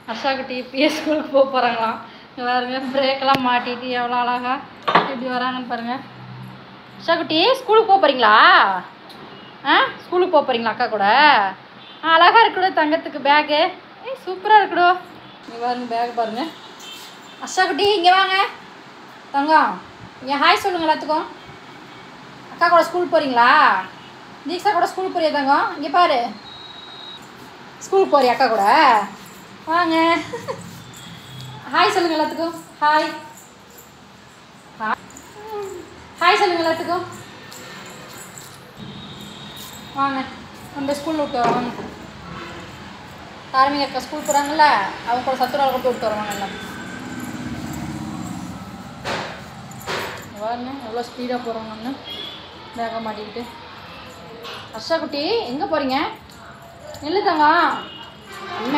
ஹர்ஷா குட்டி இப்பயே ஸ்கூலுக்கு போக போகிறாங்களாம். இங்கே பாருங்க பிரேக்கெல்லாம் மாட்டிட்டு எவ்வளோ அழகா எப்படி வராங்கன்னு பாருங்கள். ஹர்ஷா குட்டி ஸ்கூலுக்கு போக போகிறீங்களா? ஸ்கூலுக்கு போக போகிறீங்களா அக்கா கூட? அழகாக இருக்குடோ தங்கத்துக்கு பேக்கு. சூப்பராக இருக்குடோ. இங்கே பாருங்க பேக் பாருங்கள். ஹர்ஷா குட்டி இங்கே வாங்க தங்கம். இங்கே ஹாய் சொல்லுங்கள் எல்லாத்துக்கும். அக்கா கூட ஸ்கூல் போகிறீங்களா? தீக்ஷா கூட ஸ்கூல் போறியா தங்கம்? இங்கே பாரு ஸ்கூலுக்கு போறியா அக்கா கூட? வாங்க ஹாய் சொல்லுங்கள் எல்லாத்துக்கும். ஹாய் ஹாய் சொல்லுங்கள் எல்லாத்துக்கும். வாங்க நம்ம ஸ்கூலில் விட்டு வாங்க. தாரமிக அக்கா ஸ்கூல் போகிறாங்கல்ல, அவங்க கூட சத்துராவில் கொடுத்து விட்டு வருவாங்க. எல்லாம் பாருங்க எவ்வளோ ஸ்பீடாக போகிறாங்கன்னு பேக மாட்டிக்கிட்டு. ஹர்ஷா குட்டி எங்கே போகிறீங்க? நில்லு தங்கம்.